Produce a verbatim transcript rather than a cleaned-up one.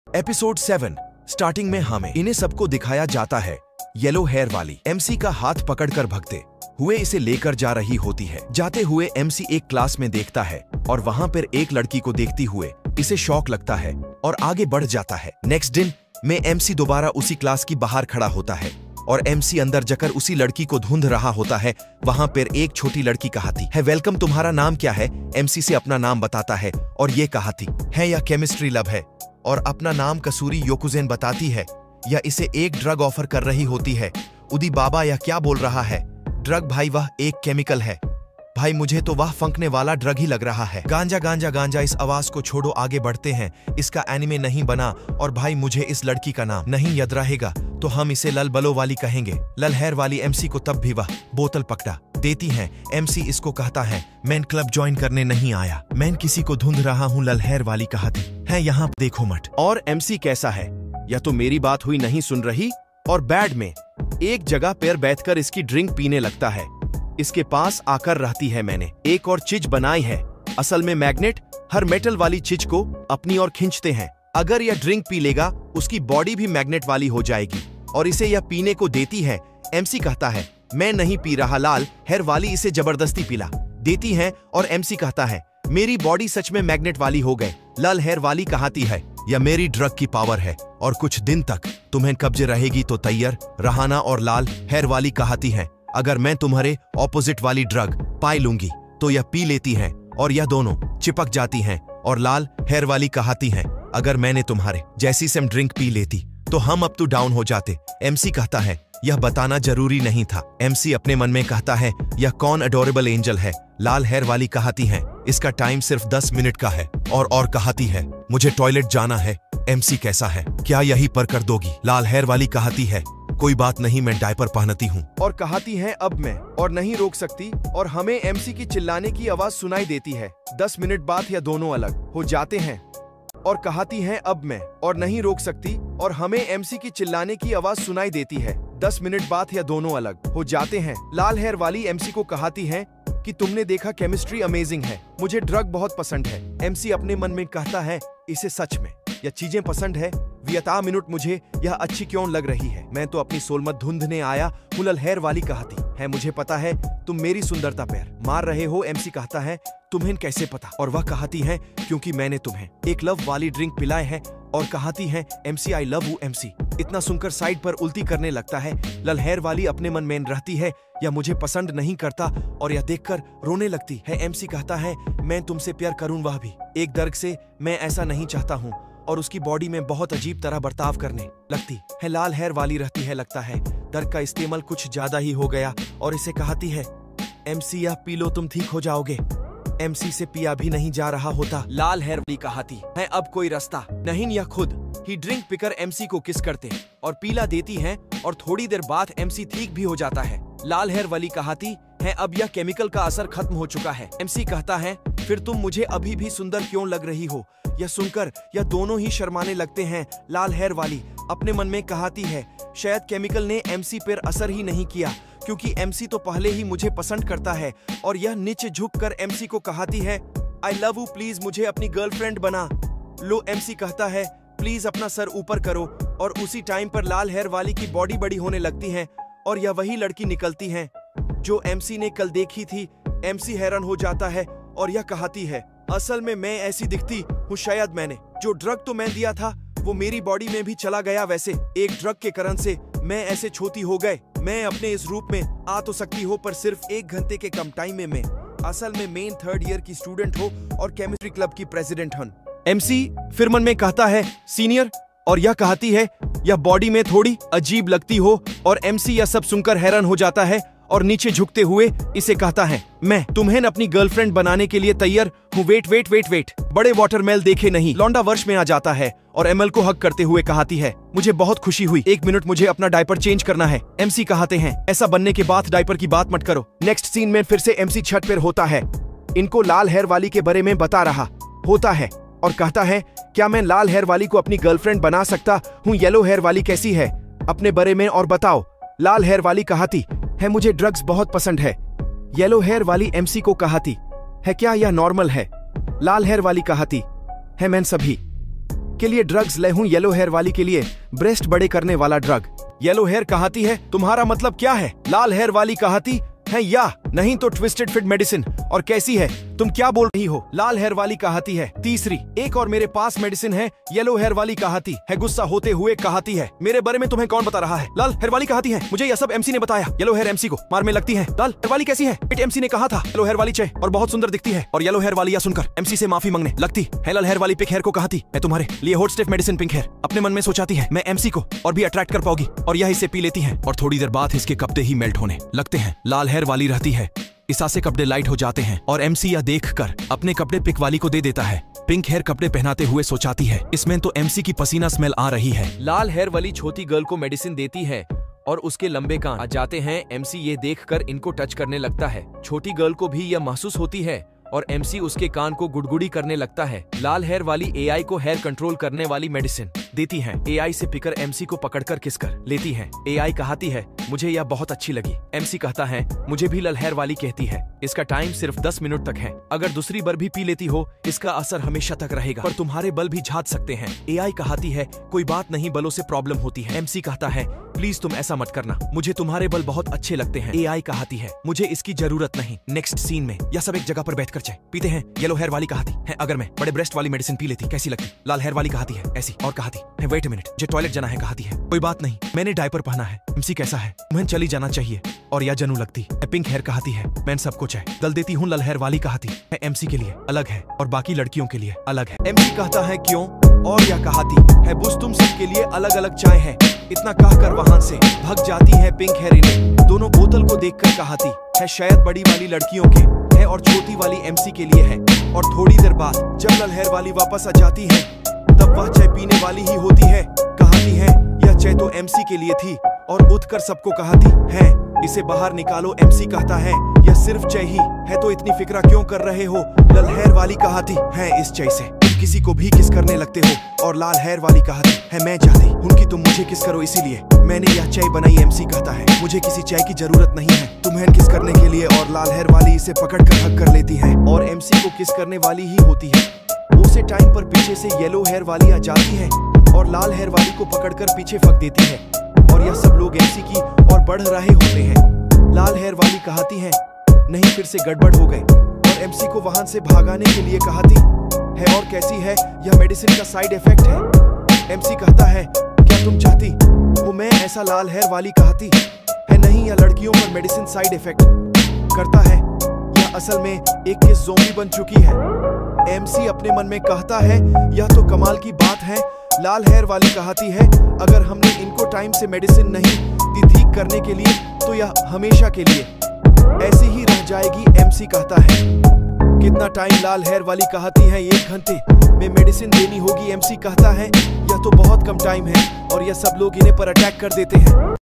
Episode seven. Starting में हमें इन्हें सबको दिखाया जाता है। येलो हेयर वाली एमसी का हाथ पकड़कर भगते हुए इसे लेकर जा रही होती है। जाते हुए एमसी एक क्लास में देखता है और वहां पर एक लड़की को देखती हुए इसे शौक लगता है और आगे बढ़ जाता है। नेक्स्ट दिन में एमसी दोबारा उसी क्लास की बाहर खड़ा होता है और एमसी अंदर जाकर उसी लड़की को ढूंढ रहा होता है। वहां पर एक छोटी लड़की कहती है, वेलकम, तुम्हारा नाम क्या है? एमसी से अपना नाम बताता है और ये कहती है, यह केमिस्ट्री लैब है, और अपना नाम कसूरी योकुजेन बताती है। या इसे एक ड्रग ऑफर कर रही होती है। उदी बाबा यह क्या बोल रहा है? ड्रग भाई, वह एक केमिकल है भाई, मुझे तो वह फंकने वाला ड्रग ही लग रहा है। गांजा गांजा गांजा, इस आवाज को छोड़ो, आगे बढ़ते हैं। इसका एनिमे नहीं बना और भाई मुझे इस लड़की का नाम नहीं याद रहेगा तो हम इसे लल बलो वाली कहेंगे। लल हेयर वाली एमसी को तब भी वह बोतल पकड़ा देती है। एमसी इसको कहता है, मैं क्लब ज्वाइन करने नहीं आया, मैं किसी को ढूंढ रहा हूँ। लल हेयर वाली कहती है, यहाँ देखो मत। और एमसी कैसा है? या तो मेरी बात हुई नहीं सुन रही। और बैड में एक जगह पर बैठकर इसकी ड्रिंक पीने लगता है। इसके पास आकर रहती है, मैंने एक और चीज बनाई है। असल में मैग्नेट हर मेटल वाली चीज को अपनी ओर खींचते हैं। अगर यह ड्रिंक पी लेगा उसकी बॉडी भी मैग्नेट वाली हो जाएगी और इसे यह पीने को देती है। एमसी कहता है, मैं नहीं पी रहा। लाल हेयर वाली इसे जबरदस्ती पिला देती है और एमसी कहता है, मेरी बॉडी सच में मैग्नेट वाली हो गए। लाल हेयर वाली कहती है, यह मेरी ड्रग की पावर है और कुछ दिन तक तुम्हें कब्जे रहेगी तो तैयार रहना। और लाल हेयर वाली कहती है, अगर मैं तुम्हारे ऑपोजिट वाली ड्रग पाई लूंगी तो यह पी लेती हैं और यह दोनों चिपक जाती हैं। और लाल हेयर वाली कहती हैं, अगर मैंने तुम्हारे जैसी सेम ड्रिंक पी लेती तो हम अप टू डाउन हो जाते। एमसी कहता है, यह बताना जरूरी नहीं था। एमसी अपने मन में कहता है, यह कौन अडोरेबल एंजल है? लाल हेयर वाली कहती है, इसका टाइम सिर्फ दस मिनट का है। और और कहती है, मुझे टॉयलेट जाना है। एमसी कैसा है, क्या यही पर कर दोगी? लाल हेयर वाली कहती है, कोई बात नहीं, मैं डायपर पहनती हूँ। और कहती है, अब मैं और नहीं रोक सकती। और हमें एमसी की चिल्लाने की आवाज सुनाई देती है। दस मिनट बाद यह दोनों अलग हो जाते हैं और कहती हैं, अब मैं और नहीं रोक सकती। और हमें एमसी की चिल्लाने की आवाज सुनाई देती है। दस मिनट बाद यह दोनों अलग हो जाते हैं। लाल हेयर वाली एमसी को कहती है कि तुमने देखा, केमिस्ट्री अमेजिंग है, मुझे ड्रग बहुत पसंद है। एमसी अपने मन में कहता है, इसे सच में यह चीजें पसंद है। वियता मिनट मुझे यह अच्छी क्यों लग रही है? मैं तो अपनी सोलमत ढूंढने आया। लल हेयर वाली कहती है, मुझे पता है तुम मेरी सुंदरता पर मार रहे हो। एमसी कहता है, तुम्हें कैसे पता? और वह कहती है, क्योंकि मैंने तुम्हें एक लव वाली ड्रिंक पिलाई है। और कहती है, MC I love you. MC इतना सुनकर साइड पर उल्टी करने लगता है। लल हेयर वाली अपने मन में रहती है, यह मुझे पसंद नहीं करता, और यह देखकर रोने लगती है। एमसी कहता है, मैं तुमसे प्यार करूं, वह भी एक दर्द से। मैं ऐसा नहीं चाहता हूं। और उसकी बॉडी में बहुत अजीब तरह बर्ताव करने लगती है। लाल हेयर वाली रहती है, लगता है दर्द का इस्तेमाल कुछ ज्यादा ही हो गया, और इसे कहती है, एमसी यह पी लो, तुम ठीक हो जाओगे। एमसी से पिया भी नहीं जा रहा होता। लाल हेयर वाली कहती है, अब कोई रास्ता नहीं। यह खुद ही ड्रिंक पीकर एमसी को किस करते और पीला देती हैं, और थोड़ी देर बाद एमसी ठीक भी हो जाता है। लाल हेयर वाली कहती है, अब यह केमिकल का असर खत्म हो चुका है। एमसी कहता है, फिर तुम मुझे अभी भी सुंदर क्यों लग रही हो? यह सुनकर यह दोनों ही शर्माने लगते हैं। लाल हेयर वाली अपने मन में कहती है, शायद केमिकल ने एमसी पर असर ही नहीं किया, क्योंकि एमसी तो पहले ही मुझे पसंद करता है। और यह नीचे झुककर एमसी को कहती है, आई लव यू, प्लीज मुझे अपनी गर्लफ्रेंड बना लो। एमसी कहता है, प्लीज अपना सर ऊपर करो। और उसी टाइम पर लाल हेयर वाली की बॉडी बड़ी होने लगती है और यह वही लड़की निकलती है जो एमसी ने कल देखी थी। एमसी हैरान हो जाता है और यह कहती है, असल में मैं ऐसी दिखती हूँ, शायद मैंने जो ड्रग तो मैं दिया था वो मेरी बॉडी में भी चला गया। वैसे एक ड्रग के कारण से मैं ऐसे छोटी हो गए। मैं अपने इस रूप में आ तो सकती हो, पर सिर्फ एक घंटे के कम टाइम में मैं असल में मेन थर्ड ईयर की स्टूडेंट हो और केमिस्ट्री क्लब की प्रेसिडेंट हूँ। एमसी फिर मन में कहता है, सीनियर। और यह कहती है, यह बॉडी में थोड़ी अजीब लगती हो। और एमसी यह सब सुनकर हैरान हो जाता है और नीचे झुकते हुए इसे कहता है, मैं तुम्हें अपनी गर्लफ्रेंड बनाने के लिए तैयार हूँ। वेट वेट वेट वेट बड़े वाटरमेल देखे नहीं। लौंडा वर्ष में आ जाता है और एमएल को हक करते हुए कहती है, मुझे बहुत खुशी हुई, एक मिनट मुझे अपना डायपर चेंज करना है। एमसी कहते हैं, ऐसा बनने के बाद डायपर की बात मत करो। नेक्स्ट सीन में फिर से एमसी छत पर होता है, इनको लाल हेयर वाली के बारे में बता रहा होता है और कहता है, क्या मैं लाल हेयर वाली को अपनी गर्लफ्रेंड बना सकता हूँ? येलो हेयर वाली कैसी है, अपने बारे में और बताओ। लाल हेयर वाली कहती है, मुझे ड्रग्स बहुत पसंद है। येलो हेयर वाली एमसी को कहती है, क्या यह नॉर्मल है? लाल हेयर वाली कहती है, मैं सभी के लिए ड्रग्स ले हूँ येलो हेयर वाली के लिए ब्रेस्ट बड़े करने वाला ड्रग। येलो हेयर कहती है तुम्हारा मतलब क्या है? लाल हेयर वाली कहती है या नहीं तो ट्विस्टेड फिट मेडिसिन। और कैसी है तुम क्या बोल रही हो? लाल हेयर वाली कहती है। तीसरी, एक और मेरे पास मेडिसिन है। येलो हेयर वाली कहती है गुस्सा होते हुए कहती है मेरे बारे में तुम्हें कौन बता रहा है? लाल हेयर वाली कहती है मुझे यह सब एमसी ने बताया। येलो हेयर एमसी को मार में लगती है। लाल हेयर वाली कैसी है? इट एमसी ने कहा था। येलो हेयर वाली चे और बहुत सुंदर दिखती है। और येलो हेयर वाली यह सुनकर एमसी से माफी मांगने लगती है। लाल हेयर वाली पिंक हेयर को कहती मैं तुम्हारे लिए hot stiff medicine pink hair. अपने मन में सोचाती है मैं एमसी को और भी अट्रैक्ट कर पाऊंगी और यह इसे पी लेती है और थोड़ी देर बाद इसके कपड़े ही मेल्ट होने लगते हैं। लाल हेयर वाली रहती है ईसा से कपड़े लाइट हो जाते हैं और एमसी यह देखकर अपने कपड़े पिंक वाली को दे देता है। पिंक हेयर कपड़े पहनाते हुए सोचाती है इसमें तो एमसी की पसीना स्मेल आ रही है। लाल हेयर वाली छोटी गर्ल को मेडिसिन देती है और उसके लंबे कान आ जाते हैं। एमसी ये देखकर इनको टच करने लगता है। छोटी गर्ल को भी यह महसूस होती है और एमसी उसके कान को गुड़गुड़ी करने लगता है। लाल हेयर वाली एआई को हेयर कंट्रोल करने वाली मेडिसिन देती है। एआई से पिकर एमसी को पकड़कर किस कर लेती है। एआई कहती है मुझे यह बहुत अच्छी लगी। एमसी कहता है मुझे भी। लाल हेयर वाली कहती है इसका टाइम सिर्फ दस मिनट तक है। अगर दूसरी बार भी पी लेती हो इसका असर हमेशा तक रहेगा पर तुम्हारे बल भी झाड़ सकते हैं। एआई कहती है कोई बात नहीं, बलों से प्रॉब्लम होती है। एमसी कहता है प्लीज तुम ऐसा मत करना, मुझे तुम्हारे बल बहुत अच्छे लगते हैं। एआई कहती है मुझे इसकी जरूरत नहीं। नेक्स्ट सीन में यह सब एक जगह पर बैठकर चाय पीते हैं। येलो हेयर वाली कहती है अगर मैं बड़े ब्रेस्ट वाली मेडिसिन पी लेती कैसी लगती? लाल हेयर वाली कहती है ऐसी और कहती है वेट अ मिनट मुझे टॉयलेट जाना है। कहती है कोई बात नहीं, मैंने डायपर पहना है। एमसी कैसा है? तुम्हें चली जाना चाहिए और या जनू लगती है। पिंक हेयर कहती है मैं सबको चाय दल देती हूँ। लाल हेयर वाली कहती है एमसी के लिए अलग है और बाकी लड़कियों के लिए अलग है। एमसी कहता है क्यों? और यह कहती है बुस तुम सबके लिए अलग अलग चाय है। इतना कहकर वहां से भाग जाती है पिंक हेयर। इन्हें दोनों बोतल को देखकर कहती है शायद बड़ी वाली लड़कियों के है और छोटी वाली एमसी के लिए है। और थोड़ी देर बाद जब लाल हेयर वाली वापस आ जाती है तब वह चाय पीने वाली ही होती है। कहती है यह चाय तो एमसी के लिए थी और उठकर सबको कहती है इसे बाहर निकालो। एमसी कहता है यह सिर्फ चाय ही है तो इतनी फिक्र क्यों कर रहे हो? लाल हेयर वाली कहती है इस चाय से किसी को भी किस करने लगते हो। और लाल हेयर वाली कहती है मैं चाहती हूँ कि तुम मुझे किस करो इसीलिए मैंने यह चाय बनाई। एमसी कहता है मुझे किसी चाय की जरूरत नहीं है तुम्हें किस करने के लिए। और लाल हेयर वाली इसे पकड़कर हक कर लेती है और एमसी को किस करने वाली ही होती है। उसे टाइम पर पीछे से येलो हेयर वाली आ जाती है और लाल हेयर वाली को पकड़कर पीछे फेंक देती है और यह सब लोग एमसी की और बढ़ रहे होते हैं। लाल हेयर वाली कहती है नहीं फिर से गड़बड़ हो गए और एमसी को वहां से भागाने के लिए कहती है और कैसी है यह मेडिसिन का साइड इफेक्ट है। एमसी कहता है क्या तुम चाहती वो मैं ऐसा? लाल हेयर वाली कहती है नहीं यह लड़कियों पर मेडिसिन साइड इफेक्ट करता है। यह असल में एक केस ज़ोंबी बन चुकी है। एमसी अपने मन में कहता है यह तो कमाल की बात है। लाल हेयर वाली कहती है अगर हमने इनको टाइम से मेडिसिन नहीं दी ठीक करने के लिए तो यह हमेशा के लिए ऐसी ही रह जाएगी। एमसी कहता है कितना टाइम? लाल हेयर वाली कहती है एक घंटे में मेडिसिन देनी होगी। एमसी कहता है यह तो बहुत कम टाइम है और यह सब लोग इन्हें पर अटैक कर देते हैं।